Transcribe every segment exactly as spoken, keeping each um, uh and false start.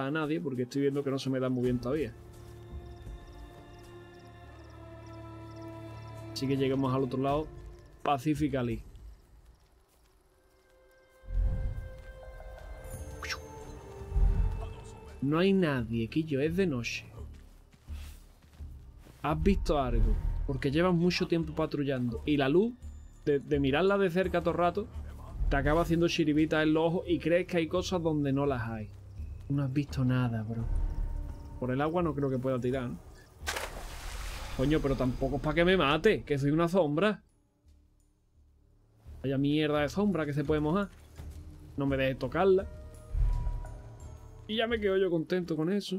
a nadie porque estoy viendo que no se me da muy bien todavía. Así que lleguemos al otro lado, Pacifically. No hay nadie, Quillo, es de noche. ¿Has visto algo? Porque llevas mucho tiempo patrullando y la luz, de, de mirarla de cerca todo el rato, te acaba haciendo chiribitas en los ojos y crees que hay cosas donde no las hay. No has visto nada, bro. Por el agua no creo que pueda tirar, ¿no? Coño, pero tampoco es para que me mate, que soy una sombra. Vaya mierda de sombra que se puede mojar. No me dejes tocarla. Y ya me quedo yo contento con eso.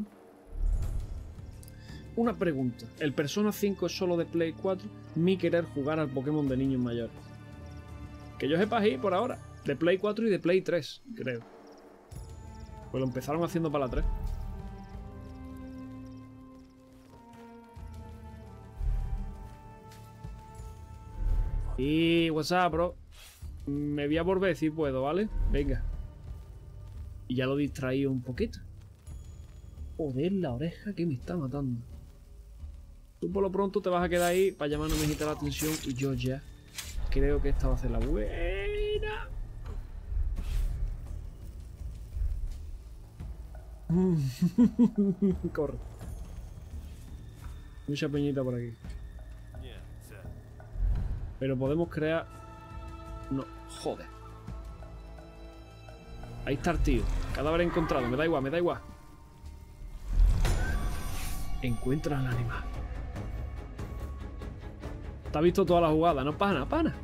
Una pregunta. ¿El Persona cinco es solo de Play cuatro? Mi querer jugar al Pokémon de niños mayores. Que yo sepa ahí por ahora. De Play cuatro y de Play tres, creo. Pues lo empezaron haciendo para la tres. Y what's up, bro. Me voy a volver si puedo, ¿vale? Venga. Y ya lo distraí un poquito. Joder, la oreja que me está matando. Tú por lo pronto te vas a quedar ahí para llamar a mi la atención. Y yo ya creo que esta va a ser la buena. Corre. Mucha peñita por aquí. Pero podemos crear... No, joder. Ahí está el tío. Cadáver encontrado. Me da igual, me da igual. Encuentra al animal. Te ha visto toda la jugada. No pasa nada, pana.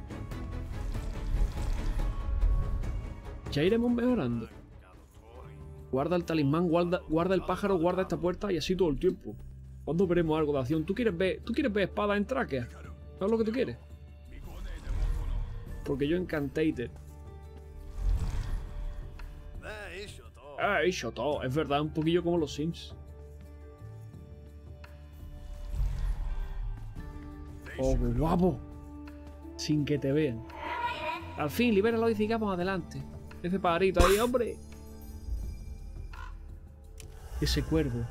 Ya iremos mejorando. Guarda el talismán, guarda, guarda el pájaro, guarda esta puerta y así todo el tiempo. ¿Cuándo veremos algo de acción? ¿Tú quieres ver, tú quieres ver espada en tráquea? ¿Sabes lo que tú quieres? Porque yo encantated. Ah, he hecho todo. Es verdad, un poquillo como los Sims. Oh, qué guapo. Sin que te vean. Al fin, libéralo y sigamos adelante. Ese pajarito ahí, hombre. Ese cuervo.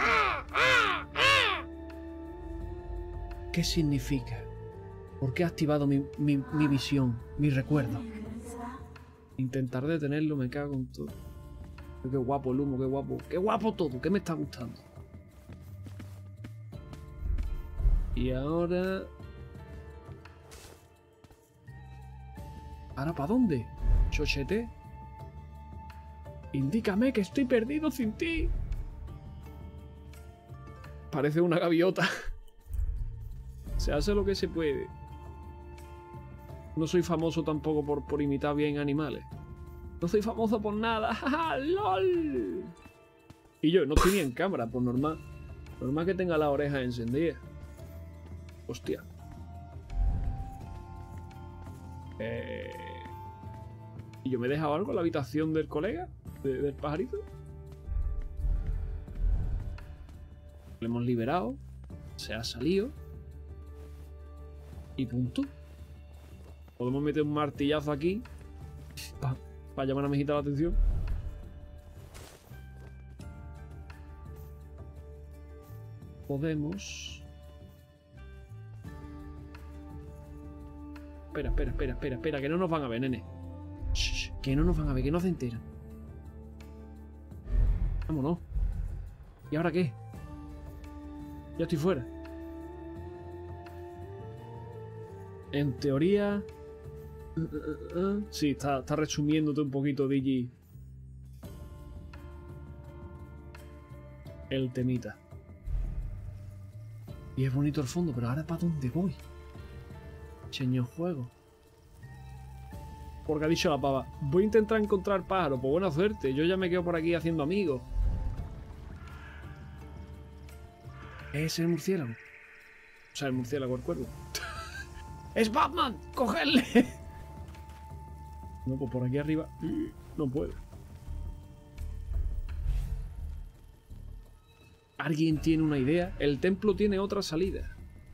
¿Qué significa? ¿Por qué ha activado mi, mi, mi visión, mi recuerdo? Intentar detenerlo, me cago en todo. Qué guapo el humo, qué guapo. Qué guapo todo, ¿qué me está gustando? Y ahora... ¿Ahora para dónde? Chochete. Indícame que estoy perdido sin ti. Parece una gaviota. Se hace lo que se puede. No soy famoso tampoco por, por imitar bien animales. No soy famoso por nada. ¡Ja, lol! Y yo no estoy ni en cámara, pues normal. Normal que tenga las orejas encendidas. Hostia. Eh... ¿Y yo me he dejado algo en la habitación del colega? ¿De, ¿Del pajarito? Lo hemos liberado. Se ha salido. Y punto. Podemos meter un martillazo aquí. Para pa llamar a mi hijita la atención. Podemos... Espera, espera, espera, espera, espera, que no nos van a ver, nene. Shh, que no nos van a ver, que no se enteran. Vámonos. ¿Y ahora qué? Ya estoy fuera. En teoría... Uh, uh, uh, sí, está, está resumiéndote un poquito, Digi. El temita. Y es bonito el fondo, pero ahora ¿para dónde voy? Cheño juego. Porque ha dicho la pava, voy a intentar encontrar pájaros. Pues buena suerte, yo ya me quedo por aquí haciendo amigos. Es el murciélago. O sea, el murciélago, el cuervo. ¡Es Batman! ¡Cogerle! No, pues por aquí arriba no puedo. ¿Alguien tiene una idea? El templo tiene otra salida.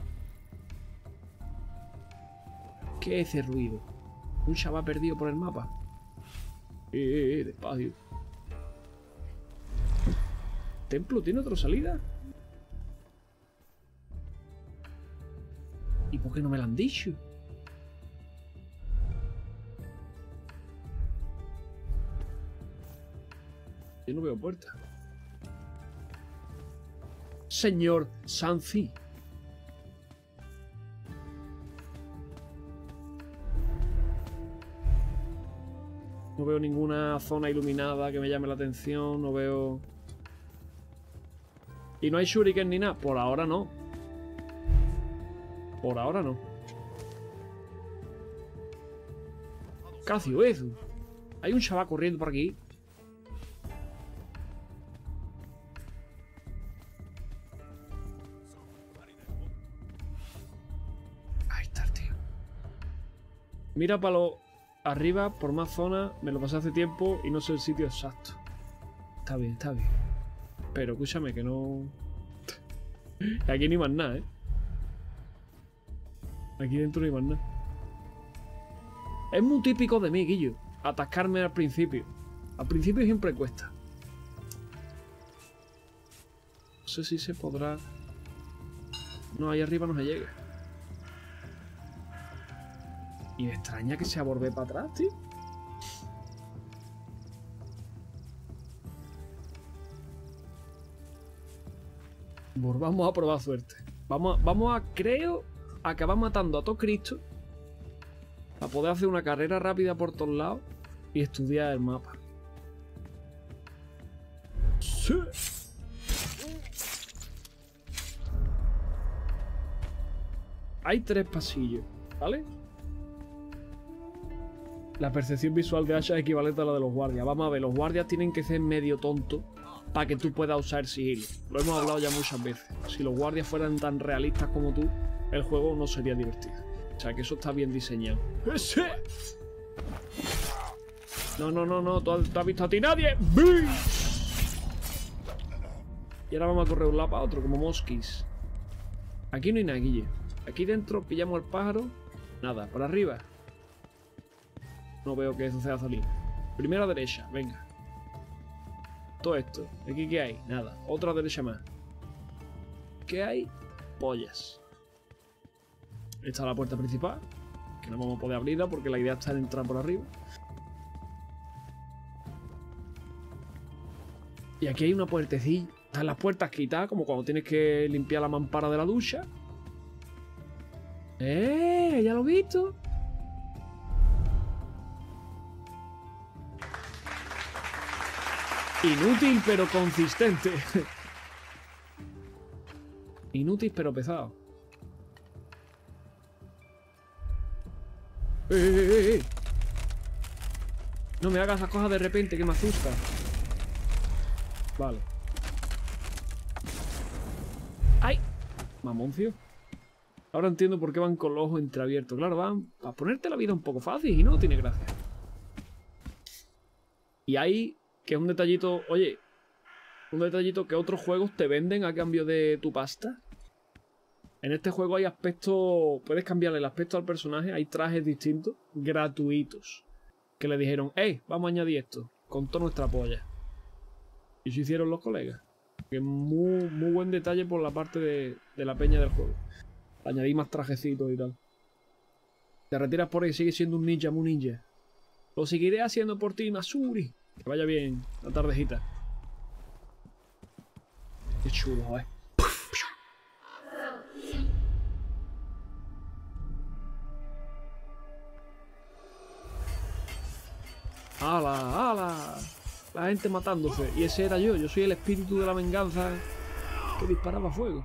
¿Qué es ese ruido? ¿Un chaval perdido por el mapa? Eh, eh, eh, despacio. templo tiene otra salida? ¿Y por qué no me lo han dicho? Yo no veo puerta. Señor Sanzi. No veo ninguna zona iluminada que me llame la atención. No veo... ¿Y no hay shuriken ni nada? Por ahora no. Por ahora no. Cacio, eso. Hay un chaval corriendo por aquí. Ahí está el tío. Mira para lo arriba, por más zonas. Me lo pasé hace tiempo y no sé el sitio exacto. Está bien, está bien. Pero escúchame que no... Aquí ni más nada, ¿eh? Aquí dentro ni más nada. Es muy típico de mí, Guillo, atascarme al principio. Al principio siempre cuesta. No sé si se podrá... No, ahí arriba no se llega. Y me extraña que se volver para atrás, tío. Vamos a probar suerte. Vamos a, vamos a, creo, acabar matando a todo Cristo para poder hacer una carrera rápida por todos lados y estudiar el mapa. Sí. Hay tres pasillos, ¿vale? La percepción visual de Asha es equivalente a la de los guardias. Vamos a ver, los guardias tienen que ser medio tontos para que tú puedas usar sigilo. Lo hemos hablado ya muchas veces. Si los guardias fueran tan realistas como tú, el juego no sería divertido. O sea, que eso está bien diseñado. ¡Ese! No, no, no, no. ¿Tú has, ¿tú has visto a ti nadie? ¡Bing! Y ahora vamos a correr un lado para otro, como mosquis. Aquí no hay nada, Guille. Aquí dentro pillamos el pájaro. Nada, por arriba. No veo que suceda salir. Primera derecha, venga. Todo esto. ¿Aquí qué hay? Nada. Otra derecha más. ¿Qué hay? Pollas. Esta es la puerta principal. Que no vamos a poder abrirla porque la idea está en entrar por arriba. Y aquí hay una puertecilla. Están las puertas quitadas, como cuando tienes que limpiar la mampara de la ducha. ¡Eh! ¿Ya lo he visto? Inútil pero consistente. Inútil pero pesado. ¡Eh, eh, eh, eh! No me hagas esas cosas de repente que me asusta. Vale. ¡Ay! Mamoncio. Ahora entiendo por qué van con los ojos entreabiertos. Claro, van a ponerte la vida un poco fácil y no tiene gracia. Y ahí... que es un detallito, oye, un detallito que otros juegos te venden a cambio de tu pasta. En este juego hay aspectos, puedes cambiarle el aspecto al personaje, hay trajes distintos, gratuitos, que le dijeron, hey, vamos a añadir esto, con toda nuestra polla. Y se hicieron los colegas. Que es muy, muy buen detalle por la parte de, de la peña del juego. Añadir más trajecitos y tal. Te retiras por ahí, sigues siendo un ninja, muy ninja. Lo seguiré haciendo por ti, Masuri. Que vaya bien la tardejita. Qué chulo, eh. ¡Hala, hala! La gente matándose. Y ese era yo. Yo soy el espíritu de la venganza que disparaba fuego.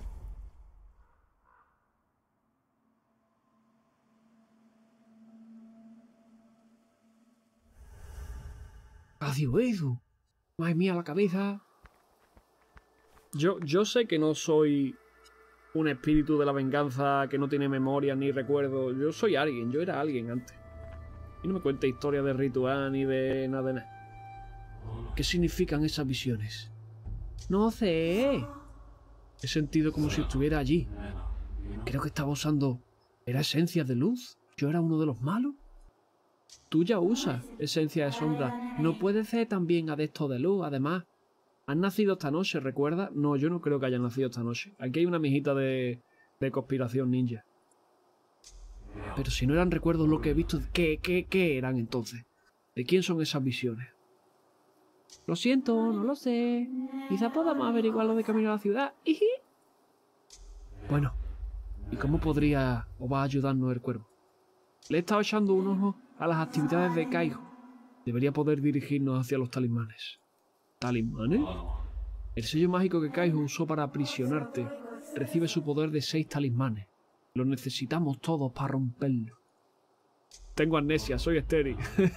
¡Cacio eso! ¡Madre mía, la cabeza! Yo, yo sé que no soy un espíritu de la venganza que no tiene memoria ni recuerdo. Yo soy alguien, yo era alguien antes. Y no me cuente historias de ritual ni de nada de nada. ¿Qué significan esas visiones? No sé. He sentido como si estuviera allí. Creo que estaba usando... ¿Era esencia de luz? ¿Yo era uno de los malos? Tú ya usas esencia de sombra. No puedes ser también adepto de luz, además. ¿Han nacido esta noche, recuerda? No, yo no creo que hayan nacido esta noche. Aquí hay una mijita de, de conspiración ninja. Pero si no eran recuerdos lo que he visto, ¿qué, qué, qué eran entonces? ¿De quién son esas visiones? Lo siento, no lo sé. Quizá podamos averiguarlo de camino a la ciudad. Iji. Bueno, ¿y cómo podría o va a ayudarnos el cuervo? Le he estado echando un ojo a las actividades de Kaijo. Debería poder dirigirnos hacia los talismanes. ¿Talismanes? El sello mágico que Kaijo usó para aprisionarte recibe su poder de seis talismanes. Lo necesitamos todos para romperlo. Tengo amnesia, soy estéril.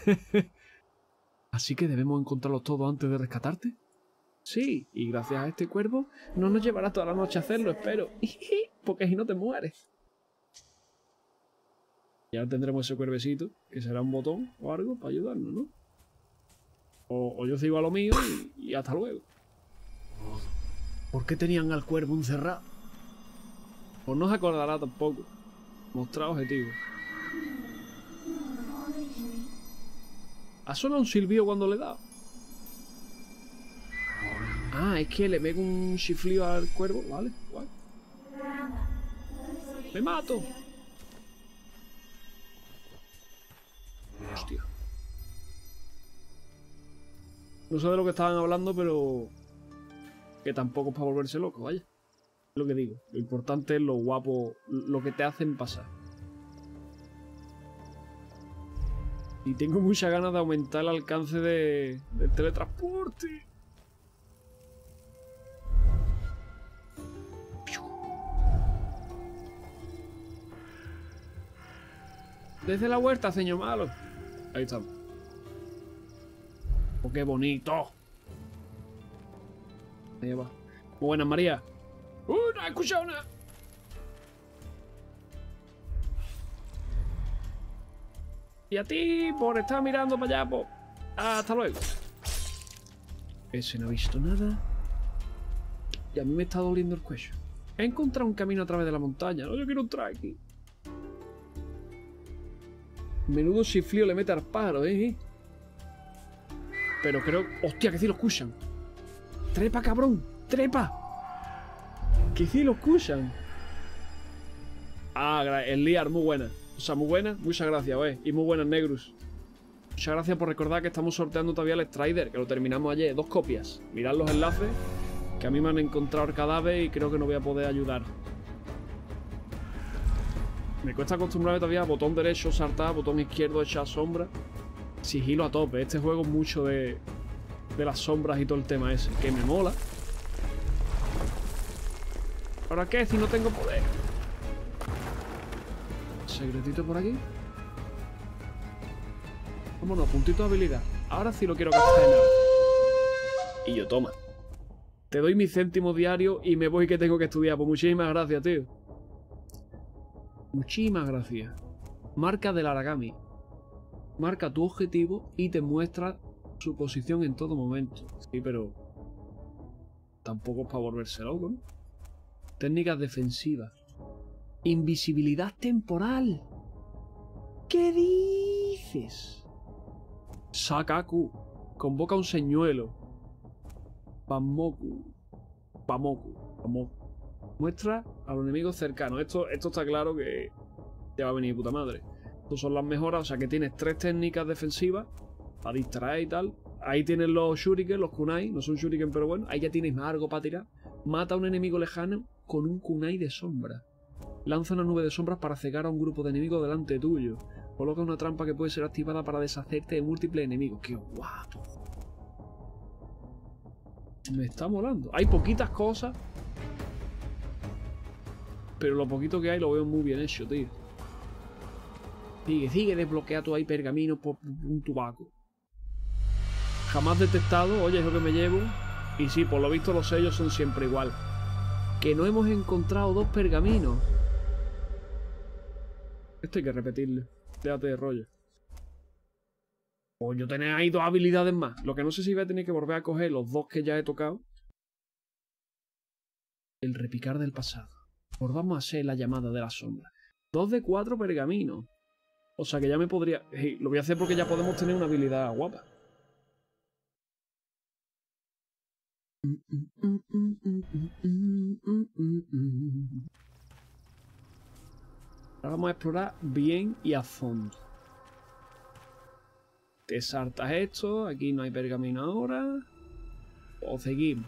¿Así que debemos encontrarlos todos antes de rescatarte? Sí, y gracias a este cuervo no nos llevará toda la noche a hacerlo, espero. Porque si no te mueres. Ya tendremos ese cuervecito, que será un botón o algo para ayudarnos, ¿no? O, o yo sigo a lo mío y, y hasta luego. ¿Por qué tenían al cuervo encerrado? Pues no se acordará tampoco. Mostrar objetivos. ¿Ha sonado un silbido cuando le he dado? Ah, es que le pego un chiflido al cuervo. Vale, vale. ¡Me mato! Hostia. No sé de lo que estaban hablando, pero... que tampoco es para volverse loco, vaya. Es lo que digo. Lo importante es lo guapo, lo que te hacen pasar. Y tengo muchas ganas de aumentar el alcance de, del teletransporte. Desde la huerta, señor malo. Ahí estamos. Oh, qué bonito. Ahí va. Muy buenas, María. ¡Uh, no he escuchado nada! Y a ti, por estar mirando para allá, pues... hasta luego. Ese no ha visto nada. Y a mí me está doliendo el cuello. He encontrado un camino a través de la montaña. No, yo quiero entrar aquí. Menudo chiflío le mete al pájaro, ¿eh? Pero creo... ¡Hostia, que sí lo escuchan! ¡Trepa, cabrón! ¡Trepa! ¡Que sí lo escuchan! Ah, el Liar, muy buena. O sea, muy buena. Muchas gracias, ¿ves? Y muy buenas, Negrus. Muchas gracias por recordar que estamos sorteando todavía el Strider, que lo terminamos ayer. Dos copias. Mirad los enlaces, que a mí me han encontrado el cadáver y creo que no voy a poder ayudar. Me cuesta acostumbrarme todavía a botón derecho saltar, botón izquierdo echar sombra. Sigilo a tope. Este juego es mucho de, de las sombras y todo el tema ese, que me mola. ¿Ahora qué? Si no tengo poder. Secretito por aquí. Vámonos, puntito de habilidad. Ahora sí lo quiero gastar en nada. Y yo, toma. Te doy mi céntimo diario y me voy que tengo que estudiar. Pues muchísimas gracias, tío. Muchísimas gracias. Marca del Aragami. Marca tu objetivo y te muestra su posición en todo momento. Sí, pero... tampoco es para volverse loco, ¿no? Técnicas defensivas. Invisibilidad temporal. ¿Qué dices? Sakaku. Convoca un señuelo. Pamoku. Pamoku. Pamoku. Muestra a los enemigos cercanos. Esto, esto está claro que te va a venir puta madre. Estas son las mejoras. O sea que tienes tres técnicas defensivas para distraer y tal. Ahí tienes los shuriken, los kunai. No son shuriken, pero bueno. Ahí ya tienes algo para tirar. Mata a un enemigo lejano con un kunai de sombra. Lanza una nube de sombras para cegar a un grupo de enemigos delante tuyo. Coloca una trampa que puede ser activada para deshacerte de múltiples enemigos. ¡Qué guapo! Me está molando. Hay poquitas cosas, pero lo poquito que hay lo veo muy bien hecho, tío. Sigue, sigue, desbloquea tu ahí pergamino por un tubaco. Jamás detectado, oye, es lo que me llevo. Y sí, por lo visto los sellos son siempre igual. Que no hemos encontrado dos pergaminos. Esto hay que repetirle. Déjate de rollo. Pues yo tenía ahí dos habilidades más. Lo que no sé si voy a tener que volver a coger los dos que ya he tocado. El repicar del pasado. Volvamos a hacer la llamada de la sombra. Dos de cuatro pergaminos. O sea que ya me podría... Hey, lo voy a hacer porque ya podemos tener una habilidad guapa. Ahora vamos a explorar bien y a fondo. Te saltas esto, aquí no hay pergamino ahora. O seguimos.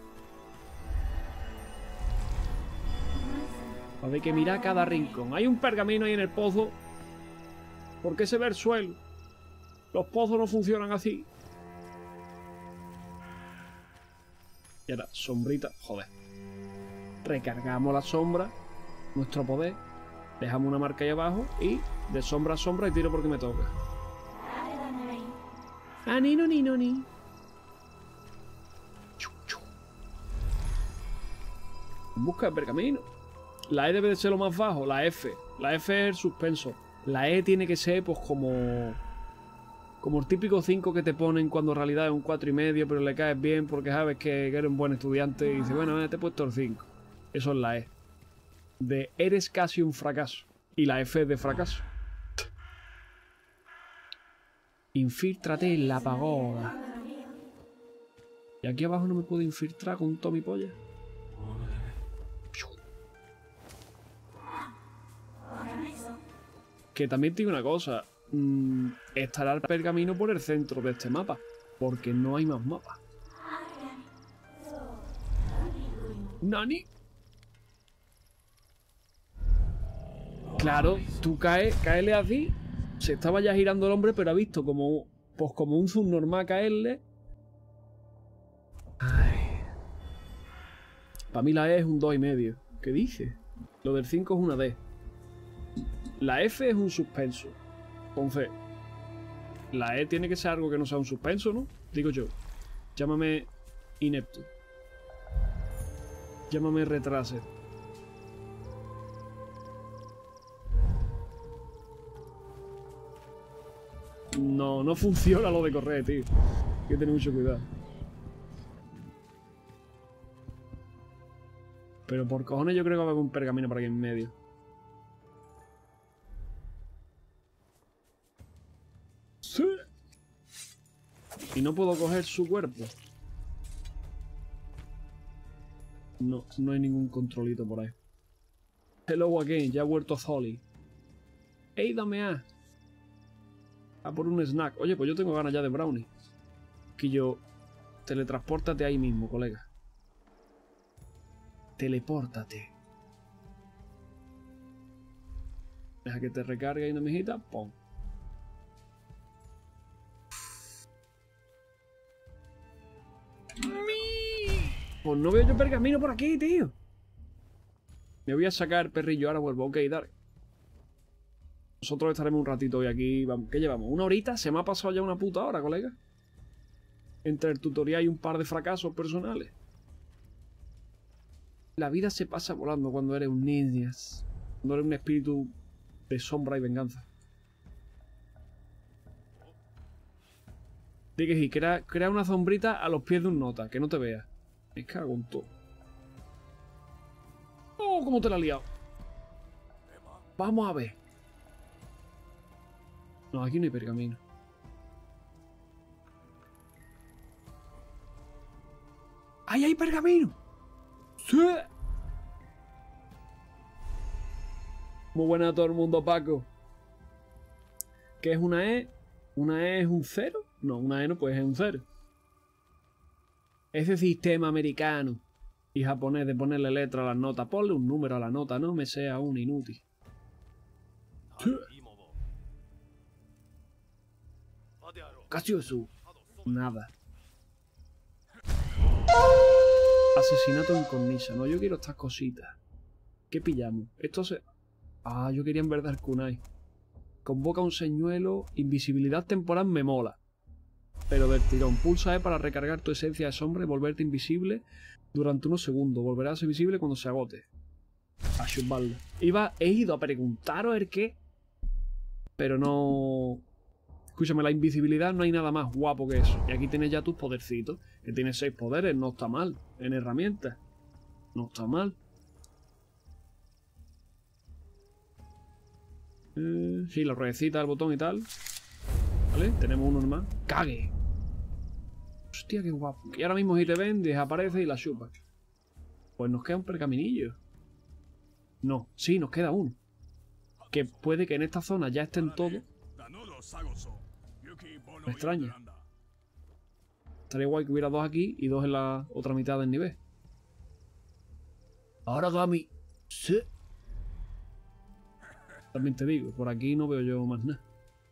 Hay que mirar cada rincón. Hay un pergamino ahí en el pozo. ¿Por qué se ve el suelo? Los pozos no funcionan así. Y ahora, sombrita. Joder. Recargamos la sombra. Nuestro poder. Dejamos una marca ahí abajo. Y de sombra a sombra y tiro porque me toca. Ah, ni no, ni no, ni. Busca el pergamino. La E debe de ser lo más bajo. La F. La F es el suspenso. La E tiene que ser pues como... Como el típico cinco que te ponen cuando en realidad es un cuatro y medio, pero le caes bien porque sabes que eres un buen estudiante y dices, bueno, te he puesto el cinco. Eso es la E. De eres casi un fracaso. Y la F es de fracaso. Infíltrate en la pagoda. Y aquí abajo no me puedo infiltrar con un Tommy Polla. Que también te digo una cosa. Mmm, estará el pergamino por el centro de este mapa. Porque no hay más mapas. ¿Nani? Claro, tú caes, caerle así. Se estaba ya girando el hombre, pero ha visto como, pues como un subnormal caerle. Ay. Para mí la E es un dos y medio. ¿Qué dice? Lo del cinco es una D. La F es un suspenso. Entonces, la E tiene que ser algo que no sea un suspenso, ¿no? Digo yo. Llámame inepto. Llámame retrased. No, no funciona lo de correr, tío. Hay que tener mucho cuidado. Pero por cojones yo creo que va a haber un pergamino por aquí en medio. ¡Sí! Y no puedo coger su cuerpo. No, no hay ningún controlito por ahí. Hello again, ya ha vuelto Zoli. ¡Ey, dame a! A por un snack. Oye, pues yo tengo ganas ya de brownie. Que yo... Teletranspórtate ahí mismo, colega. Telepórtate. Deja que te recargue ahí una mijita. ¡Pum! Pues no veo yo pergamino por aquí, tío. Me voy a sacar perrillo, ahora vuelvo. Ok, dale. Nosotros estaremos un ratito hoy aquí. Vamos, ¿qué llevamos? ¿Una horita? Se me ha pasado ya una puta hora, colega. Entre el tutorial y un par de fracasos personales. La vida se pasa volando cuando eres un ninja. Cuando eres un espíritu de sombra y venganza. Dije, sí, crea, crea una sombrita a los pies de un nota, que no te vea. Me cago en todo. Oh, cómo te la has liado. Vamos a ver. No, aquí no hay pergamino. ¡Ahí hay pergamino! ¡Sí! Muy buena a todo el mundo, Paco. ¿Qué es una E? ¿Una E es un cero? No, una E no puede ser un cero. Ese sistema americano y japonés de ponerle letra a las notas. Ponle un número a la nota, no me sea un inútil. ¡Sí! Casi eso. Nada. Asesinato en cornisa. No, yo quiero estas cositas. ¿Qué pillamos? Esto se... Ah, yo quería en verdad el kunai. Convoca un señuelo. Invisibilidad temporal me mola. Pero del tirón. Pulsa E para recargar tu esencia de sombra y volverte invisible durante unos segundos. Volverás a ser visible cuando se agote. A chuparlo. Iba, he ido a preguntaros el qué. Pero no... Escúchame, la invisibilidad no hay nada más guapo que eso. Y aquí tienes ya tus podercitos. Que tienes seis poderes, no está mal. En herramientas. No está mal. Eh, sí, la ruedecita, el botón y tal. ¿Vale? Tenemos uno más. ¡Cague! Hostia, qué guapo. Y ahora mismo si te ven, desaparece y la chupa. Pues nos queda un pergaminillo. No, sí, nos queda uno. Que puede que en esta zona ya estén todos. Me extraña. Estaría guay que hubiera dos aquí y dos en la otra mitad del nivel. Ahora Gami. Sí. También te digo, por aquí no veo yo más nada.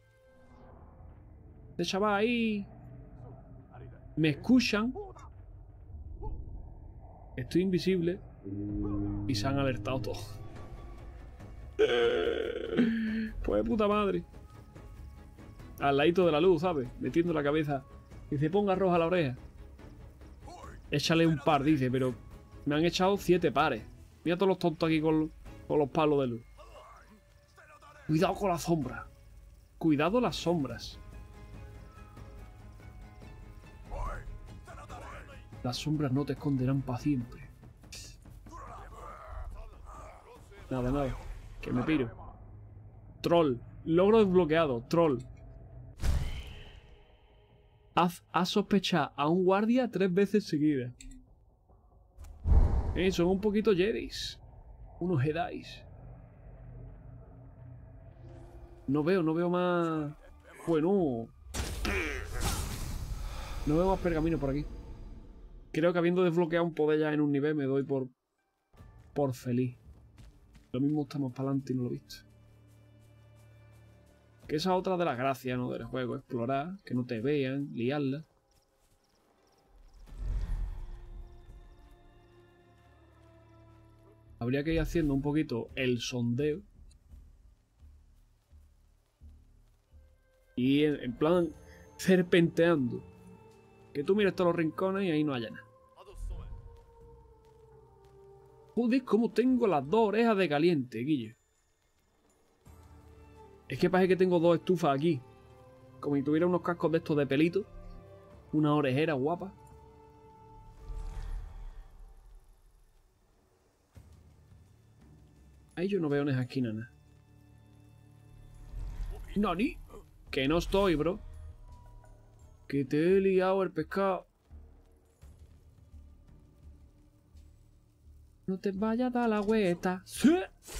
Este chaval ahí. Me escuchan. Estoy invisible. Y se han alertado todos. Pues puta madre. Al ladito de la luz, ¿sabes? Metiendo la cabeza. Dice, ponga roja la oreja. Échale un par, dice, pero me han echado siete pares. Mira todos los tontos aquí con, con los palos de luz. Cuidado con las sombras. Cuidado las sombras. Las sombras no te esconderán para siempre. Nada, nada. Que me piro. Troll. Logro desbloqueado. Troll. Haz, haz sospechar a un guardia tres veces seguidas. Eh, son un poquito jedis. Unos jedis. No veo, no veo más... Bueno. No veo más pergamino por aquí. Creo que habiendo desbloqueado un poder ya en un nivel me doy por... Por feliz. Lo mismo estamos para adelante y no lo he visto. Que esa es otra de las gracias, ¿no? Del juego. Explorar, que no te vean, liarla. Habría que ir haciendo un poquito el sondeo. Y en, en plan serpenteando. Que tú mires todos los rincones y ahí no haya nada. Joder, cómo tengo las dos orejas de caliente, Guille. Es que parece que tengo dos estufas aquí. Como si tuviera unos cascos de estos de pelito. Una orejera guapa. Ahí yo no veo en esa esquina nada. ¿Nani? Que no estoy, bro. Que te he liado el pescado. No te vayas a dar la vuelta. ¡Sí!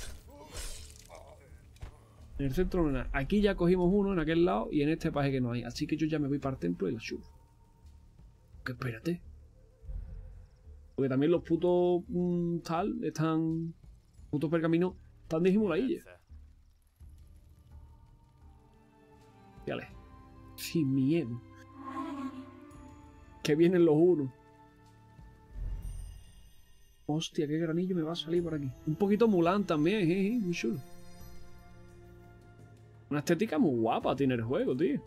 En el centro no hay nada. Aquí ya cogimos uno en aquel lado y en este parece que no hay. Así que yo ya me voy para el templo y la chulo. Que espérate. Porque también los putos mmm, tal están... Putos pergaminos están disimuladillos. Fíjale. Sin miedo. Que vienen los unos. Hostia, qué granillo me va a salir por aquí. Un poquito Mulan también, jeje, muy chulo. Una estética muy guapa tiene el juego, tío.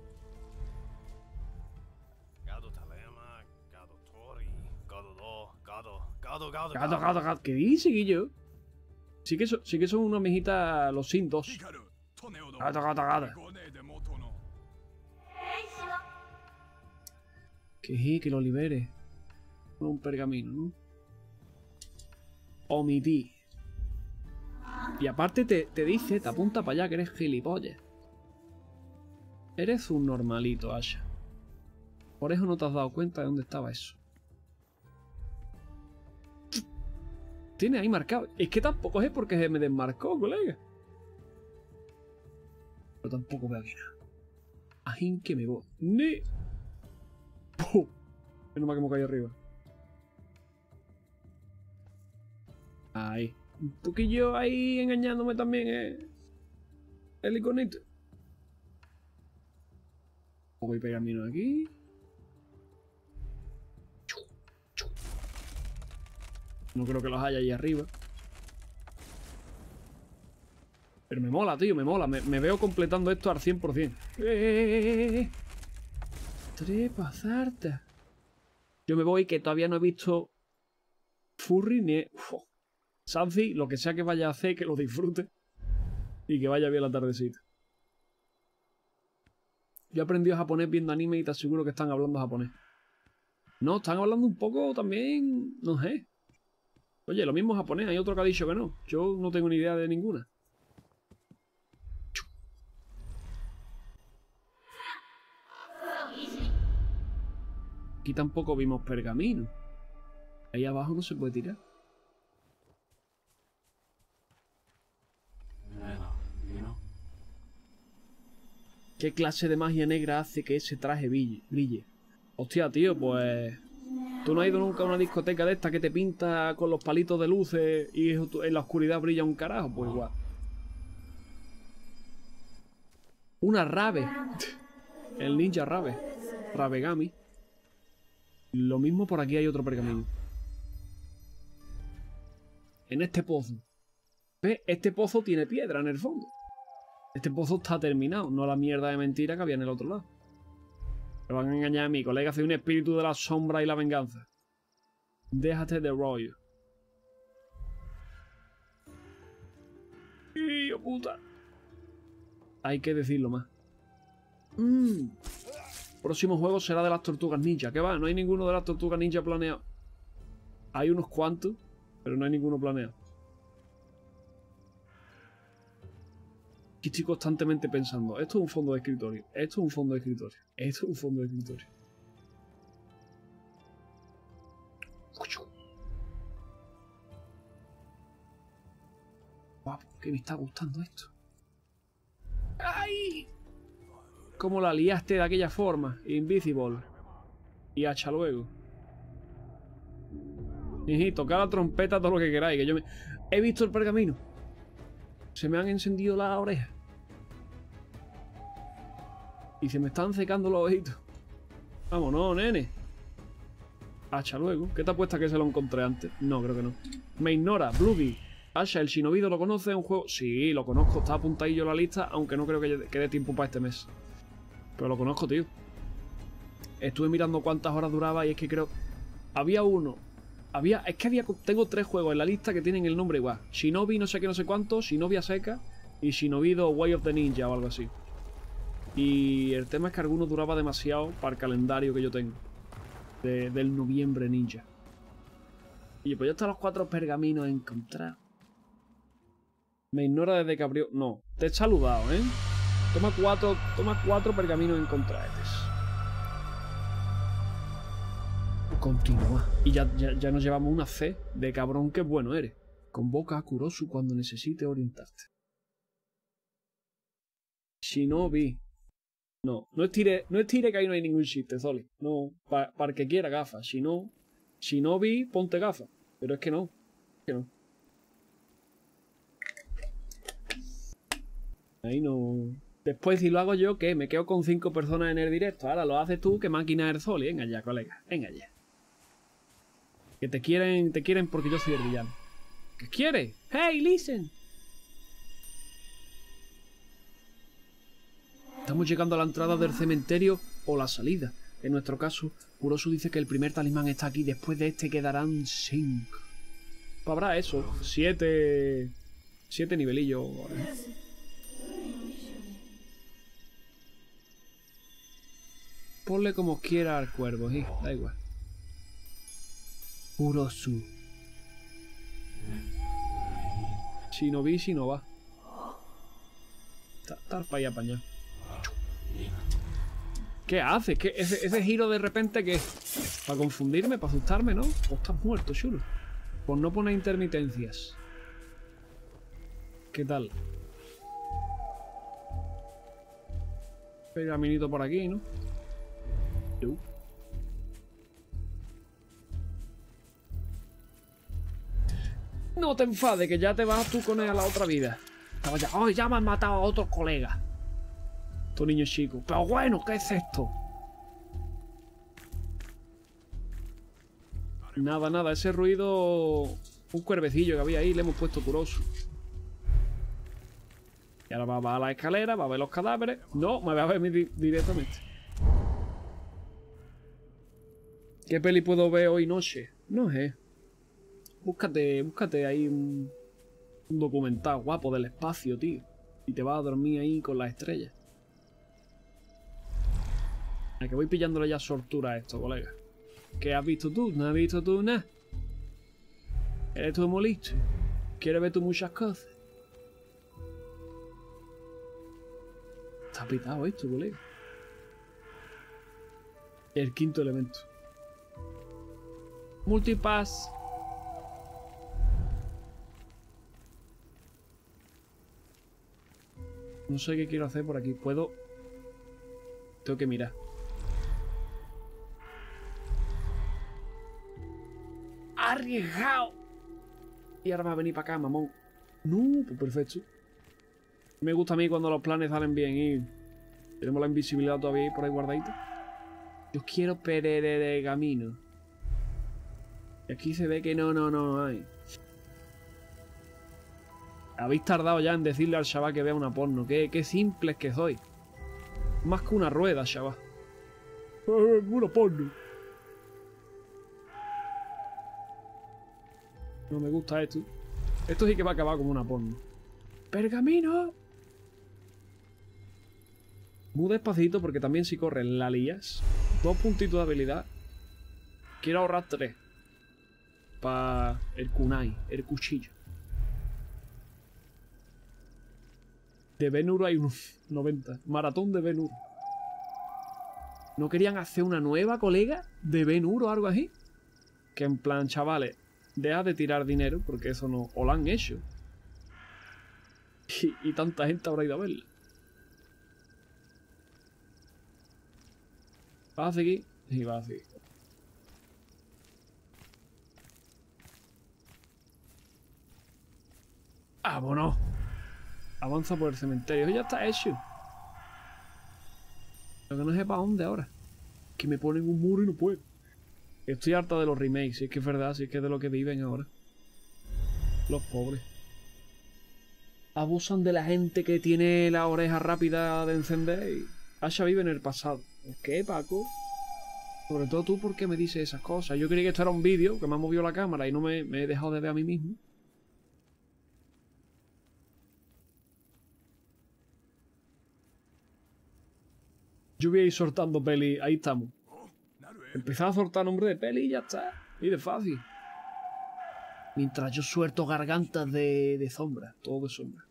Gato, gato, gato. ¿Qué dice, Guillo? Sí que, so, sí que son una mejita los Sin dos. Gato, gato, gato. Que, que lo libere. Un pergamino, ¿no? Omití. Y aparte te, te dice, te apunta para allá que eres gilipollas. Eres un normalito, Asha. Por eso no te has dado cuenta de dónde estaba eso. Tiene ahí marcado. Es que tampoco es porque se me desmarcó, colega. Pero tampoco veo aquí nada. Ajín que me voy. ¡Ni! ¡Pum! Menos mal que me caí arriba. Ahí. Un poquillo ahí engañándome también, eh. El iconito. Voy a pergamino aquí. No creo que los haya ahí arriba. Pero me mola, tío, me mola. Me, me veo completando esto al cien por cien. ¡Eh! Trepa, zarta. Yo me voy que todavía no he visto Furry ni... Uf. Sanzi, lo que sea que vaya a hacer, que lo disfrute. Y que vaya bien la tardecita. Yo he aprendido japonés viendo anime y te aseguro que están hablando japonés. No, están hablando un poco también... No sé. Oye, lo mismo japonés, hay otro que ha dicho que no. Yo no tengo ni idea de ninguna. Aquí tampoco vimos pergamino. Ahí abajo no se puede tirar. ¿Qué clase de magia negra hace que ese traje brille? Hostia, tío, pues... ¿Tú no has ido nunca a una discoteca de esta que te pinta con los palitos de luces y en la oscuridad brilla un carajo? Pues igual. Una rave. El ninja rave. Ravegami. Lo mismo por aquí hay otro pergamino. En este pozo. ¿Ves? Este pozo tiene piedra en el fondo. Este pozo está terminado, no la mierda de mentira que había en el otro lado. Me van a engañar a mí, colega, soy un espíritu de la sombra y la venganza. Déjate de rollo. ¡Hijo puta! Hay que decirlo más. Mm. Próximo juego será de las tortugas ninja. ¿Qué va? No hay ninguno de las tortugas ninja planeado. Hay unos cuantos, pero no hay ninguno planeado. Estoy constantemente pensando, esto es un fondo de escritorio, esto es un fondo de escritorio, esto es un fondo de escritorio. Guau, que me está gustando esto. ¡Ay! Como la liaste de aquella forma, Invisible. Y hacha luego. Y tocar la trompeta todo lo que queráis, que yo me... He visto el pergamino. Se me han encendido las orejas. Y se me están secando los ojitos. Vámonos, nene. Hacha luego. ¿Qué te apuesta que se lo encontré antes? No, creo que no. Me ignora. Blueby. Hacha, el Shinobido lo conoce, es un juego... Sí, lo conozco. Está apuntadillo en la lista, aunque no creo que quede tiempo para este mes. Pero lo conozco, tío. Estuve mirando cuántas horas duraba y es que creo... Había uno... Había... Es que había... Tengo tres juegos en la lista que tienen el nombre igual. Shinobi no sé qué, no sé cuánto. Shinobi a seca. Y Shinobido Way of the Ninja o algo así. Y el tema es que alguno duraba demasiado para el calendario que yo tengo. De, del noviembre ninja. Y pues ya están los cuatro pergaminos encontrados. Me ignora desde que abrió... No, te he saludado, ¿eh? Toma cuatro, toma cuatro pergaminos encontrados. Continúa. Y ya, ya, ya nos llevamos una C de cabrón que bueno eres. Convoca a Kurosu cuando necesite orientarte. Shinobi. No, no estire, no estire que ahí no hay ningún chiste, Zoli. No, para pa el que quiera gafas. Si no, Shinobi, ponte gafas. Pero es que no, es que no. Ahí no. Después, si lo hago yo, ¿qué? Me quedo con cinco personas en el directo. Ahora lo haces tú, que máquina eres Zoli. Venga ya, colega. Venga ya. Que te quieren, te quieren porque yo soy el villano. ¿Qué quieres? Hey, listen. Estamos llegando a la entrada del cementerio o la salida. En nuestro caso, Kurosu dice que el primer talismán está aquí. Después de este quedarán cinco. Pues habrá eso. Siete... Siete nivelillos. Ponle como quiera al cuervo, ¿sí? Da igual. Kurosu. Shinobi, si no va. Está para ahí apañado. ¿Qué haces? ¿Qué? Ese, ese giro de repente que para confundirme, para asustarme, ¿no? O estás muerto, chulo. Pues no pone intermitencias. ¿Qué tal? Pergaminito por aquí, ¿no? Uh. No te enfades, que ya te vas tú con él a la otra vida. Estaba ya, ¡oh, ya me han matado a otros colegas! Tu niño chico. Pero bueno, ¿qué es esto? Nada, nada. Ese ruido... Un cuervecillo que había ahí. Le hemos puesto Kurosu. Y ahora va, va a la escalera. Va a ver los cadáveres. No, me va a ver di directamente. ¿Qué peli puedo ver hoy noche? No sé. Búscate, búscate ahí un, un documental guapo del espacio, tío. Y te vas a dormir ahí con las estrellas. A que voy pillándole ya sortura a esto, colega. ¿Qué has visto tú? ¿No has visto tú nada? ¿Eres tú muy listo? ¿Quieres ver tú muchas cosas? Está pitado esto, colega. El quinto elemento. Multipass. No sé qué quiero hacer por aquí. Puedo... Tengo que mirar. ¡Arriesgado! Y ahora va a venir para acá, mamón. No, pues perfecto. Me gusta a mí cuando los planes salen bien y... Tenemos la invisibilidad todavía ahí por ahí guardadita. Yo quiero pereregamino. Y aquí se ve que no, no, no hay. Habéis tardado ya en decirle al chaval que vea una porno. Qué, qué simples que soy. Más que una rueda, chaval. Eh, una porno. No me gusta esto. Esto sí que va a acabar como una porno. ¡Pergamino! Muy despacito porque también si corres la lías. Dos puntitos de habilidad. Quiero ahorrar tres. Para el kunai, el cuchillo. De Ben-Hur hay unos noventa. Maratón de Ben-Hur. ¿No querían hacer una nueva, colega? ¿De Ben-Hur o algo así? Que en plan, chavales, deja de tirar dinero porque eso no... O lo han hecho. Y, y tanta gente habrá ido a verla. ¿Vas a seguir? Sí, vas a seguir. ¡Vámonos! Avanza por el cementerio. Ya está hecho. Lo que no sé para dónde ahora. Que me ponen un muro y no puedo. Estoy harta de los remakes. Si es que es verdad. Si es que es de lo que viven ahora. Los pobres. Abusan de la gente que tiene la oreja rápida de encender y... Asha vive en el pasado. ¿Qué, Paco? Sobre todo tú, ¿por qué me dices esas cosas? Yo creía que esto era un vídeo, que me ha movido la cámara y no me, me he dejado de ver a mí mismo. Yo voy a ir soltando peli. Ahí estamos. Empezar a soltar nombre de peli y ya está. Y de fácil. Mientras yo suelto gargantas de, de sombra. Todo de sombra.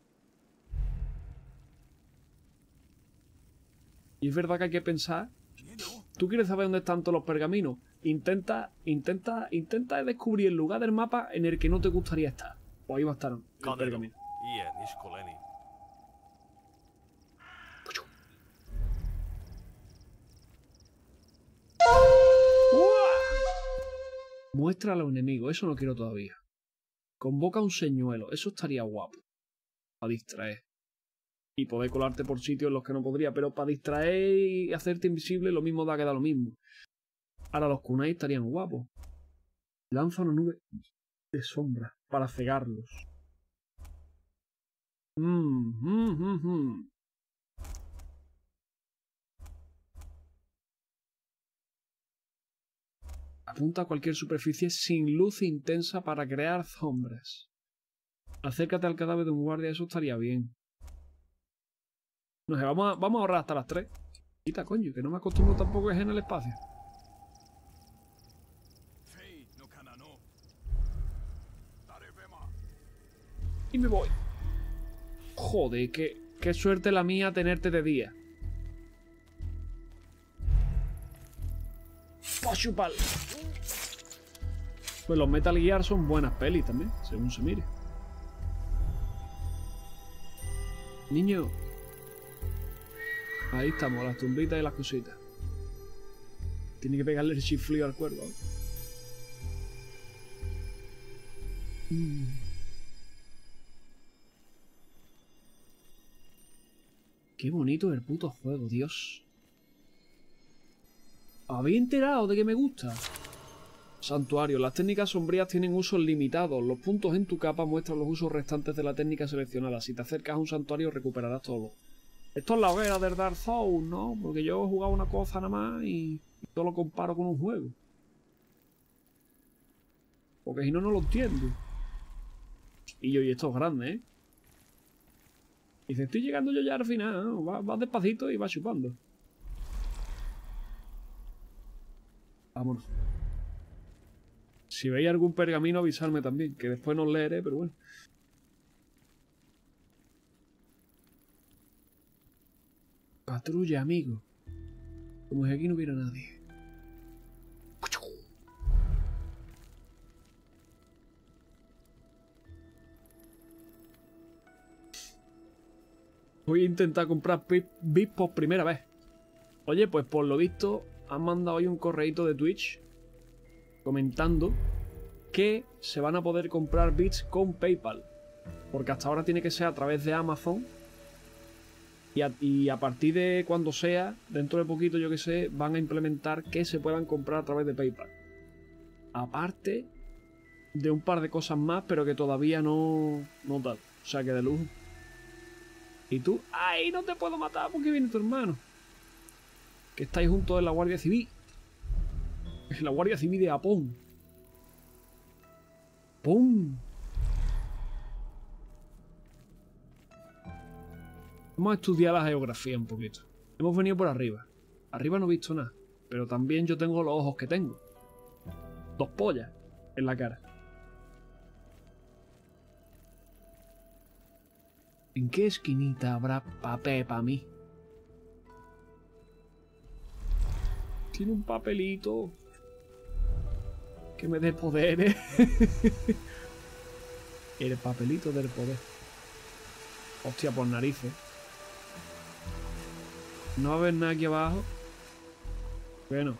Y es verdad que hay que pensar. ¿Tú quieres saber dónde están todos los pergaminos? Intenta, intenta, intenta descubrir el lugar del mapa en el que no te gustaría estar. Pues ahí va a estar el pergamino. Muestra a los enemigos, eso no quiero todavía. Convoca un señuelo, eso estaría guapo. Para distraer. Y poder colarte por sitios en los que no podría, pero para distraer y hacerte invisible lo mismo da que da lo mismo. Ahora los kunai estarían guapos. Lanza una nube de sombra para cegarlos. Mmm, mmm, mmm, mmm. Apunta a cualquier superficie sin luz intensa para crear sombras. Acércate al cadáver de un guardia, eso estaría bien. No sé, vamos a, vamos a ahorrar hasta las tres. Quita, coño, que no me acostumbro tampoco a en el espacio. Y me voy. Joder, qué, qué suerte la mía tenerte de día. ¡Pa' chupar! Pues los Metal Gear son buenas pelis también, según se mire. Niño. Ahí estamos, las tumbitas y las cositas. Tiene que pegarle el chiflío al cuervo. Mm. Qué bonito el puto juego, Dios. ¿Habéis enterado de que me gusta? Santuario. Las técnicas sombrías tienen usos limitados. Los puntos en tu capa muestran los usos restantes de la técnica seleccionada. Si te acercas a un santuario recuperarás todo. Esto es la hoguera del Dark Souls, ¿no? Porque yo he jugado una cosa nada más y, y todo lo comparo con un juego. Porque si no, no lo entiendo. Y yo, y esto es grande, ¿eh? Y dice, estoy llegando yo ya al final, ¿no? Vas va despacito y vas chupando. Vámonos. Si veis algún pergamino, avisarme también, que después no os leeré, pero bueno. Patrulla, amigo. Como si aquí no hubiera nadie. Voy a intentar comprar bits por primera vez. Oye, pues por lo visto han mandado hoy un correíto de Twitch comentando que se van a poder comprar bits con PayPal. Porque hasta ahora tiene que ser a través de Amazon. Y a, y a partir de cuando sea, dentro de poquito, yo que sé, van a implementar que se puedan comprar a través de PayPal. Aparte de un par de cosas más, pero que todavía no, no tal. O sea que de lujo. Y tú, ¡ay! No te puedo matar porque viene tu hermano. Que estáis juntos en la Guardia Civil. En la Guardia Civil de Japón. ¡Pum! Vamos a estudiar la geografía un poquito. Hemos venido por arriba. Arriba no he visto nada. Pero también yo tengo los ojos que tengo. Dos pollas en la cara. ¿En qué esquinita habrá papel para mí? Tiene un papelito que me dé poderes. El papelito del poder. Hostia, por narices. No va a haber nada aquí abajo. Bueno.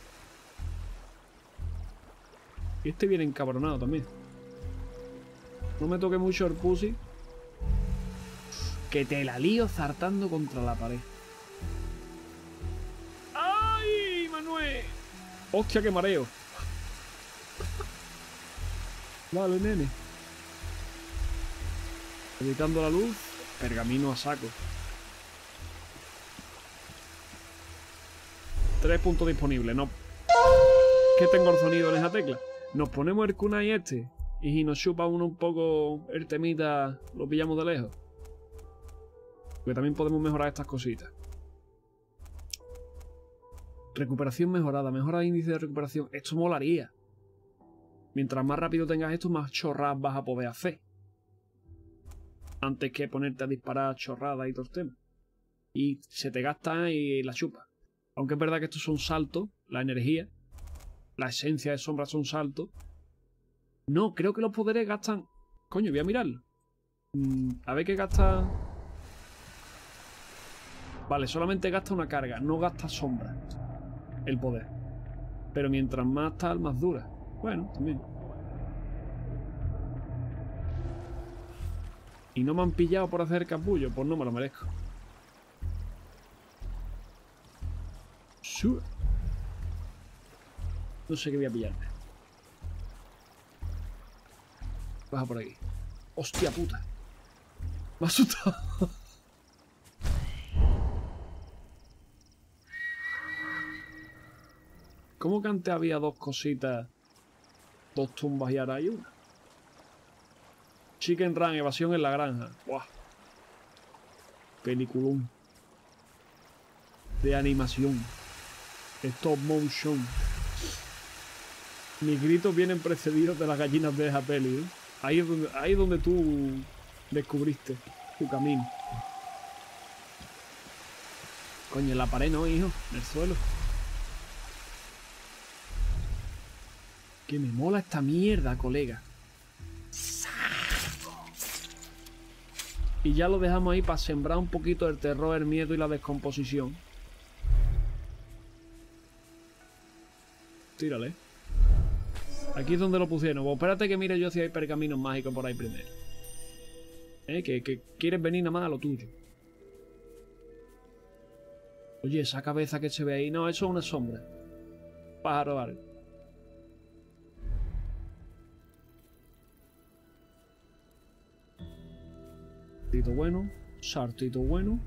Y este viene encabronado también. No me toque mucho el pussy. Que te la lío zartando contra la pared. ¡Ay, Manuel! ¡Hostia, qué mareo! Vale, nene. Evitando la luz. Pergamino a saco. Tres puntos disponibles. No. ¿Qué tengo el sonido en esa tecla? Nos ponemos el kunai este. Y si nos chupa uno un poco el temita, lo pillamos de lejos. Porque también podemos mejorar estas cositas. Recuperación mejorada. Mejora el índice de recuperación. Esto molaría. Mientras más rápido tengas esto, más chorradas vas a poder hacer. Antes que ponerte a disparar chorradas y todo el tema. Y se te gasta y la chupa. Aunque es verdad que estos son saltos. La energía. La esencia de sombra son saltos. No, creo que los poderes gastan... Coño, voy a mirarlo. Mm, a ver qué gasta... Vale, solamente gasta una carga. No gasta sombra. El poder. Pero mientras más tal, más dura. Bueno, también. Y no me han pillado por hacer capullo. Pues no me lo merezco. Sure. No sé qué voy a pillarme. Baja por aquí. Hostia puta. Me ha asustado. ¿Cómo que antes había dos cositas? Dos tumbas y ahora hay una. Chicken Run, evasión en la granja. Buah. Peliculón. De animación. Stop motion. Mis gritos vienen precedidos de las gallinas de esa peli, ¿eh? Ahí es donde, ahí es donde tú descubriste tu camino. Coño, en la pared no, hijo. En el suelo. Que me mola esta mierda, colega. Y ya lo dejamos ahí para sembrar un poquito el terror, el miedo y la descomposición. Tírale. Aquí es donde lo pusieron. Pues espérate que mire yo si hay pergaminos mágicos por ahí primero. ¿Eh? Que, que quieres venir nada más a lo tuyo. Oye, esa cabeza que se ve ahí. No, eso es una sombra. Pájaro algo. Sartito bueno. Sartito bueno.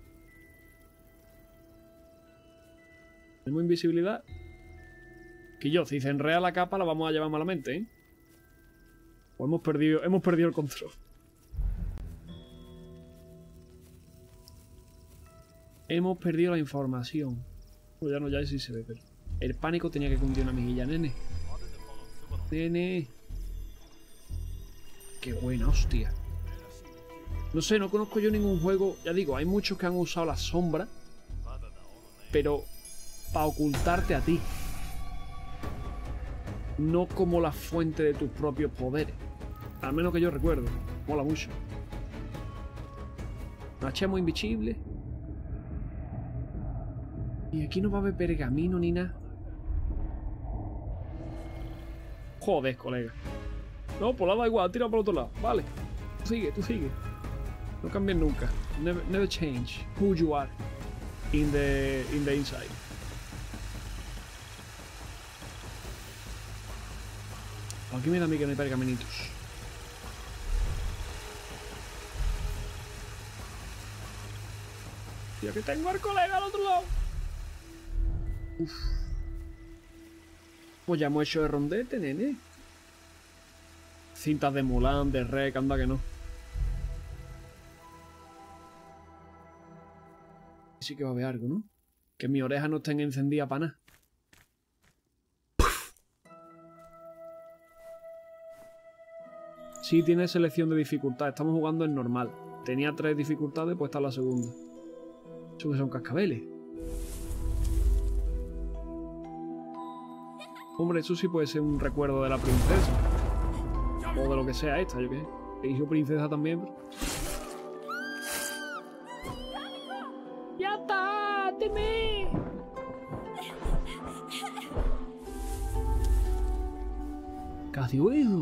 Tenemos invisibilidad. Que yo, si se enrea la capa, la vamos a llevar malamente, ¿eh? O hemos perdido, hemos perdido el control. Hemos perdido la información. Pues ya no, ya sí se ve, pero... El pánico tenía que cundir una mejilla, nene. Nene. Qué buena, hostia. No sé, no conozco yo ningún juego... Ya digo, hay muchos que han usado la sombra. Pero... para ocultarte a ti. No como la fuente de tus propios poderes. Al menos que yo recuerdo. Mola mucho. Marchemos invisibles. Y aquí no va a haber pergamino ni nada. Joder, colega. No, por la da igual, tira por el otro lado. Vale. Tú sigue, tú sigue. No cambies nunca. Never, never change who you are in the, in the inside. Aquí me da a mí que no hay pergaminitos. Y aquí tengo al colega al otro lado. Uf. Pues ya hemos hecho el rondete, nene. Cintas de Mulan, de Rec, anda que no. Sí que va a haber algo, ¿no? Que mis orejas no estén encendidas para nada. Sí, tiene selección de dificultad. Estamos jugando en normal. Tenía tres dificultades, pues está la segunda. Eso que son cascabeles. Hombre, eso sí puede ser un recuerdo de la princesa. O de lo que sea esta, yo qué sé. Hijo princesa también. Pero... ¡Ya está! ¡Dime! Casi oído.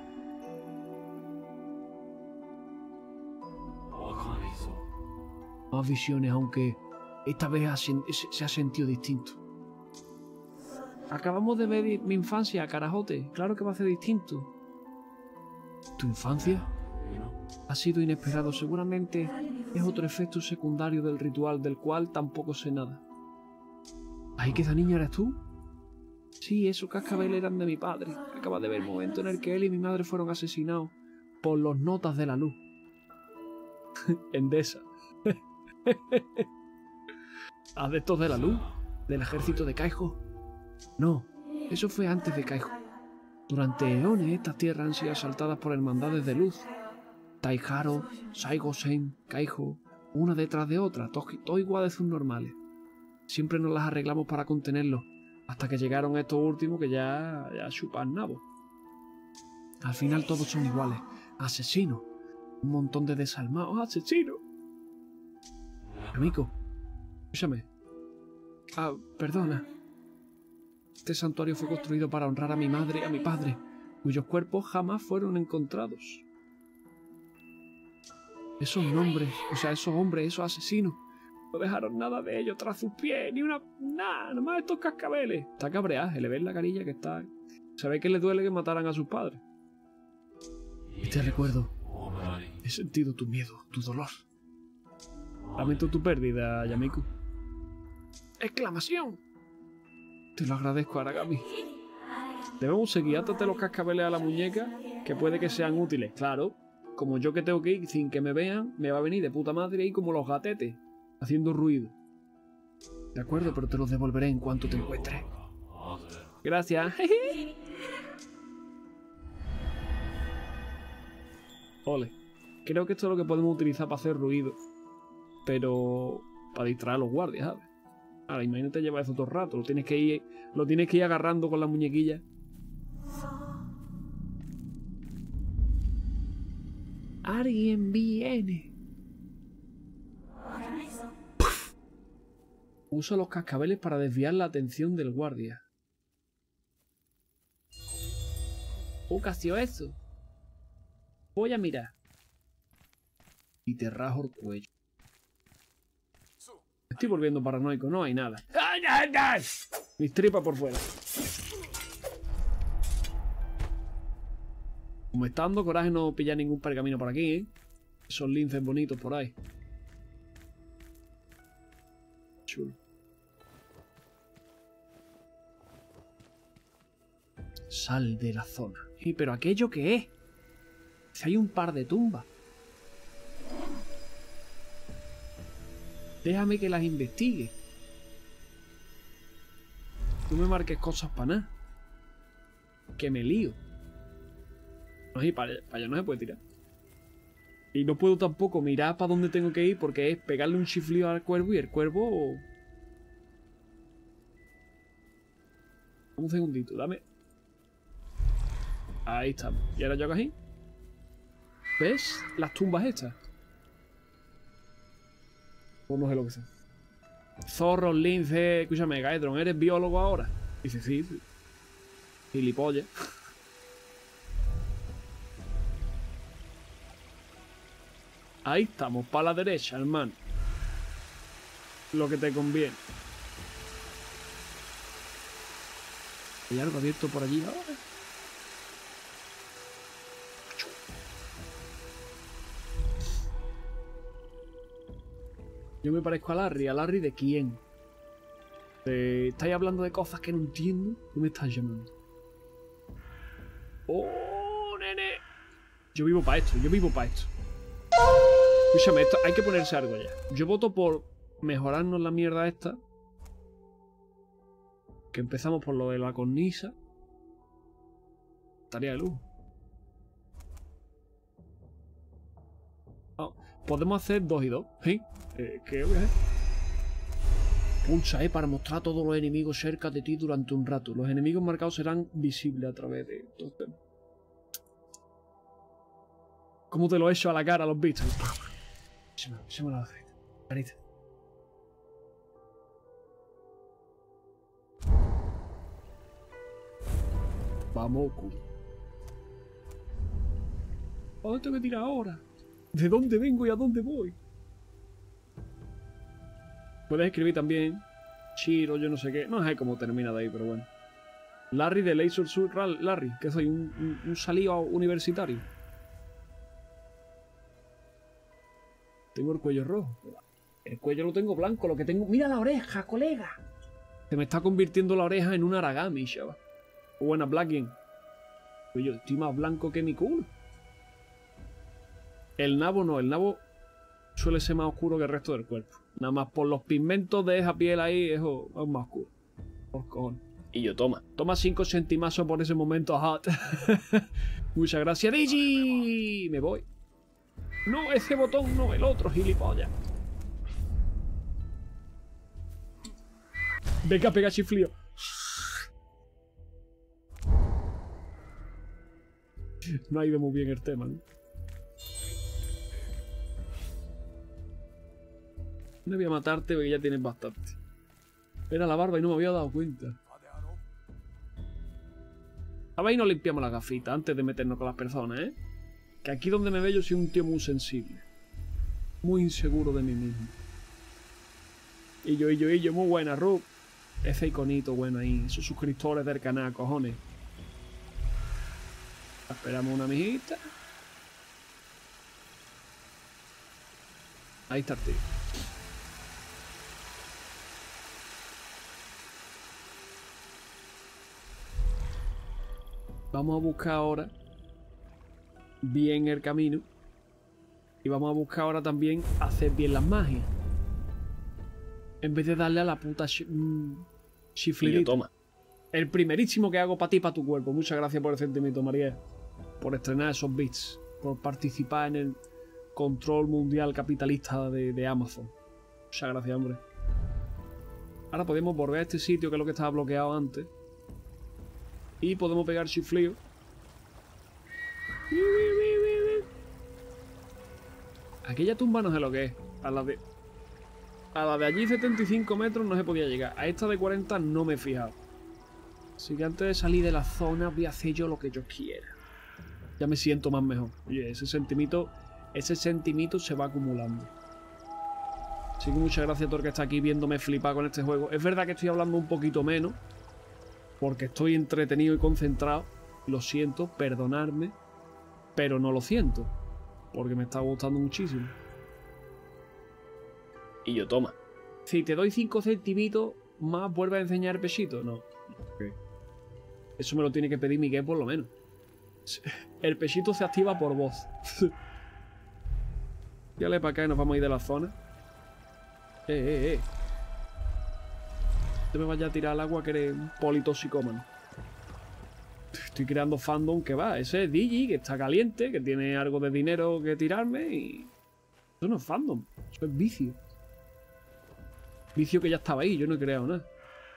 Más visiones, aunque esta vez ha, se ha sentido distinto. Acabamos de ver mi infancia, carajote. Claro que va a ser distinto. ¿Tu infancia? Ha sido inesperado. Seguramente es otro efecto secundario del ritual del cual tampoco sé nada. ¿Ahí que esa niña eres tú? Sí, esos cascabeles eran de mi padre. Acabas de ver el momento en el que él y mi madre fueron asesinados por los notas de la luz. Endesa. ¿Adeptos de la luz? ¿Del ejército de Kaijo? No, eso fue antes de Kaijo. Durante eones estas tierras han sido asaltadas por hermandades de luz. Taiharo, Saigosen, Kaijo, una detrás de otra, todos iguales de sus normales. Siempre nos las arreglamos para contenerlos, hasta que llegaron estos últimos que ya, ya chupan nabo. Al final todos son iguales, asesinos. Un montón de desalmados asesinos. Amigo, escúchame. Ah, perdona. Este santuario fue construido para honrar a mi madre y a mi padre, cuyos cuerpos jamás fueron encontrados. Esos nombres, o sea, esos hombres, esos asesinos, no dejaron nada de ellos tras sus pies, ni una... nada, nomás estos cascabeles. Está cabreada, se le ve en la carilla que está... Se ve que le duele que mataran a sus padres. Y te recuerdo, he sentido tu miedo, tu dolor. Lamento tu pérdida, Yamiku. ¡Exclamación! Te lo agradezco, Aragami. Debemos seguir, átate los cascabeles a la muñeca, que puede que sean útiles. Claro, como yo que tengo que ir sin que me vean, me va a venir de puta madre ahí como los gatetes, haciendo ruido. De acuerdo, pero te los devolveré en cuanto te encuentre. Gracias. Ole. Creo que esto es lo que podemos utilizar para hacer ruido. Pero para distraer a los guardias, ¿sabes? Ahora, imagínate llevar eso todo el rato. Lo tienes que ir, lo tienes que ir agarrando con la muñequilla. Alguien viene. ¡Puf! Uso los cascabeles para desviar la atención del guardia. Oh, ¿qué ha sido eso? Voy a mirar. Y te rajo el cuello. Me estoy volviendo paranoico, no hay nada. ¡Ay, ay, ay! Mis tripas por fuera. Como me está dando coraje no pillar ningún pergamino por aquí, ¿eh? Esos linces bonitos por ahí. Chulo. Sal de la zona. ¿Y pero aquello qué es? Si hay un par de tumbas. Déjame que las investigue. No me marques cosas para nada. Que me lío. No, y para, para allá no se puede tirar. Y no puedo tampoco mirar para dónde tengo que ir porque es pegarle un chiflido al cuervo y el cuervo... Un segundito, dame... Ahí estamos. ¿Y ahora yo aquí? ¿Ves? Las tumbas estas. O no sé lo que sea. Zorros, lince. Escúchame, Gaedron, ¿eres biólogo ahora? Dice, sí, sí. Gilipollas. Ahí estamos, para la derecha, hermano. Lo que te conviene. ¿Hay algo abierto por allí ahora? Yo me parezco a Larry. ¿A Larry de quién? Eh, ¿Estáis hablando de cosas que no entiendo? ¿Qué me estás llamando? ¡Oh, nene! Yo vivo para esto, yo vivo para esto. Escúchame, esto, hay que ponerse algo ya. Yo voto por mejorarnos la mierda esta. Que empezamos por lo de la cornisa. Estaría de luz. Oh, podemos hacer dos y dos. ¿Sí? Eh, ¿Qué voy a hacer? Pulsa E para mostrar a todos los enemigos cerca de ti durante un rato. Los enemigos marcados serán visibles a través de... Entonces, ¿cómo te lo he hecho a la cara a los bichos? Se me, se me lo hace. Carita. Vamos, culo. ¿A dónde tengo que tirar ahora? ¿De dónde vengo y a dónde voy? Puedes escribir también Chiro, yo no sé qué. No sé cómo termina de ahí, pero bueno. Larry de Laser Suit Larry, que soy un, un, un salido universitario. Tengo el cuello rojo. El cuello lo tengo blanco, lo que tengo... ¡Mira la oreja, colega! Se me está convirtiendo la oreja en un Aragami, chaval. O buena Blackien. Pues yo estoy más blanco que mi culo. El nabo no, el nabo suele ser más oscuro que el resto del cuerpo. Nada más por los pigmentos de esa piel ahí es, es más oscuro. Por cojones. Y yo, toma. Toma cinco centimazos por ese momento hot. Muchas gracias, Digi. Me voy. No, ese botón no, el otro, gilipollas. Venga, pega chiflío. No ha ido muy bien el tema, ¿no? No voy a matarte porque ya tienes bastante. Era la barba y no me había dado cuenta. A ver, y nos limpiamos la gafita antes de meternos con las personas, ¿eh? Que aquí donde me veo yo soy un tío muy sensible. Muy inseguro de mí mismo. Y yo, y yo, y yo, muy buena, Rub. Ese iconito bueno ahí. Esos suscriptores del canal, cojones. Esperamos una mijita. Ahí está el tío. Vamos a buscar ahora bien el camino. Y vamos a buscar ahora también hacer bien las magias. En vez de darle a la puta chiflidita. Toma. El primerísimo que hago para ti, para tu cuerpo. Muchas gracias por el sentimiento, María. Por estrenar esos bits. Por participar en el control mundial capitalista de, de Amazon. Muchas gracias, hombre. Ahora podemos volver a este sitio, que es lo que estaba bloqueado antes. Y podemos pegar chiflío. Aquella tumba no sé lo que es. A la de... A la de allí setenta y cinco metros no se podía llegar. A esta de cuarenta no me he fijado. Así que antes de salir de la zona voy a hacer yo lo que yo quiera. Ya me siento más mejor. Oye, ese sentimiento... Ese sentimiento se va acumulando. Así que muchas gracias a todo el que está aquí viéndome flipar con este juego. Es verdad que estoy hablando un poquito menos. Porque estoy entretenido y concentrado. Lo siento, perdonadme. Pero no lo siento. Porque me está gustando muchísimo. Y yo, toma. Si te doy cinco centimitos más, ¿vuelve a enseñar el pechito? No. Okay. Eso me lo tiene que pedir Miguel por lo menos. El pechito se activa por voz. Dale para acá y nos vamos a ir de la zona. Eh, eh, eh. No te me vayas a tirar al agua que eres un politoxicómano. Estoy creando fandom que va. Ese es Digi, que está caliente, que tiene algo de dinero que tirarme y... Eso no es fandom. Eso es vicio. Vicio que ya estaba ahí, yo no he creado nada.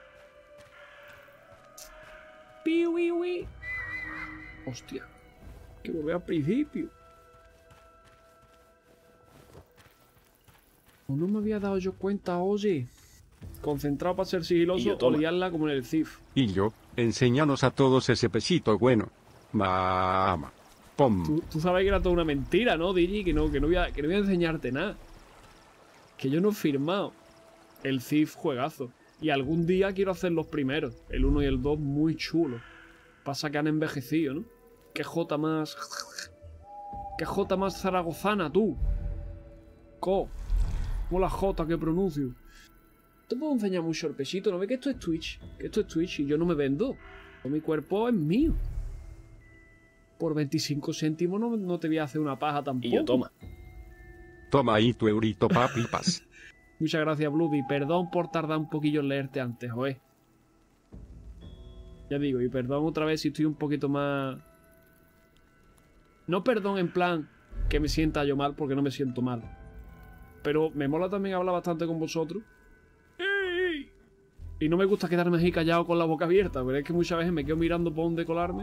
Piwi. Hostia. Hay que volver al principio. No me había dado yo cuenta, oye. Concentrado para ser sigiloso o liarla como en el C I F. Y yo, enséñanos a todos ese pesito bueno. Mama. Pom. Tú, tú sabes que era toda una mentira, ¿no, Digi? Que no, que no voy a, que no voy a enseñarte nada. Que yo no he firmado. El C I F juegazo. Y algún día quiero hacer los primeros. El uno y el dos muy chulos. Pasa que han envejecido, ¿no? Qué jota más... Qué jota más zaragozana, tú. Co. Como la jota que pronuncio. Te puedo enseñar mucho el pesito. ¿No ves que esto es Twitch? Que esto es Twitch y yo no me vendo. Mi cuerpo es mío. Por veinticinco céntimos no, no te voy a hacer una paja tampoco. Y yo, toma. Toma ahí tu eurito, papipas. Muchas gracias, Blueby. Perdón por tardar un poquillo en leerte antes, joe. Ya digo, y perdón otra vez si estoy un poquito más... No perdón en plan que me sienta yo mal, porque no me siento mal. Pero me mola también hablar bastante con vosotros. Y no me gusta quedarme así callado con la boca abierta, pero es que muchas veces me quedo mirando por dónde colarme.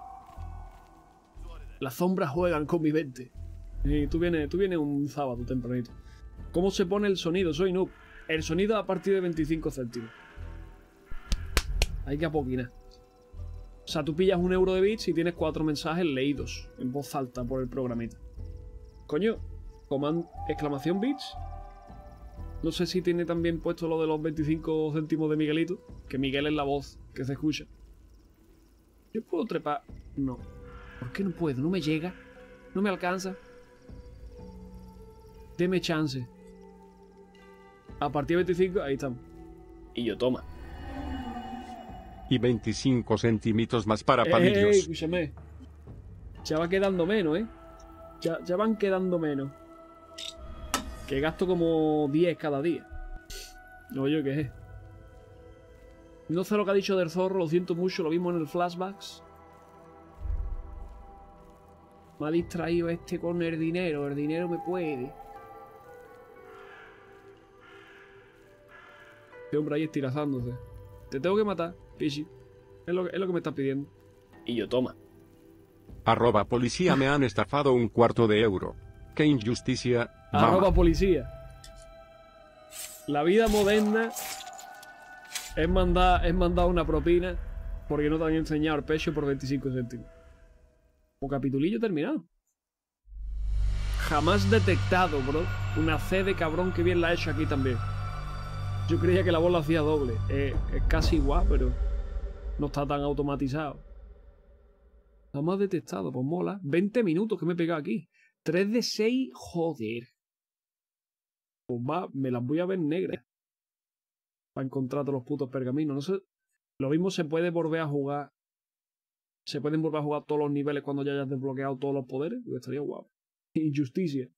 Las sombras juegan con mi mente. Y tú vienes, tú vienes un sábado tempranito. ¿Cómo se pone el sonido? Soy noob. El sonido a partir de veinticinco céntimos. Hay que apoquinar. O sea, tú pillas un euro de bits y tienes cuatro mensajes leídos en voz alta por el programita. Coño, comando exclamación bits. No sé si tiene también puesto lo de los veinticinco céntimos de Miguelito. Que Miguel es la voz que se escucha. ¿Yo puedo trepar? No. ¿Por qué no puedo? No me llega. No me alcanza. Deme chance. A partir de veinticinco, ahí estamos. Y yo, toma. Y veinticinco centímetros más para Eh, palillos. eh, escúchame. Ya va quedando menos, ¿eh? Ya, ya van quedando menos. Que gasto como diez cada día. No, yo qué es. No sé lo que ha dicho del zorro, lo siento mucho, lo vimos en el flashbacks. Me ha distraído este con el dinero, el dinero me puede. Este hombre ahí estirazándose. Te tengo que matar, Pichi. Es lo, es lo que me estás pidiendo. Y yo, toma. Arroba policía, me han estafado un cuarto de euro. Qué injusticia. Mama. Arroba policía. La vida moderna es mandar, es mandar una propina porque no te han enseñado el pecho por veinticinco céntimos. O capitulillo terminado. Jamás detectado, bro. Una C de cabrón que bien la he hecho aquí también. Yo creía que la voz la hacía doble. Eh, es casi igual, pero no está tan automatizado. Jamás detectado, pues mola. veinte minutos que me he pegado aquí. tres de seis, joder. Pues va, me las voy a ver negras. Para encontrar todos los putos pergaminos. No sé. Lo mismo se puede volver a jugar. Se pueden volver a jugar todos los niveles cuando ya hayas desbloqueado todos los poderes. Porque estaría guapo. Injusticia.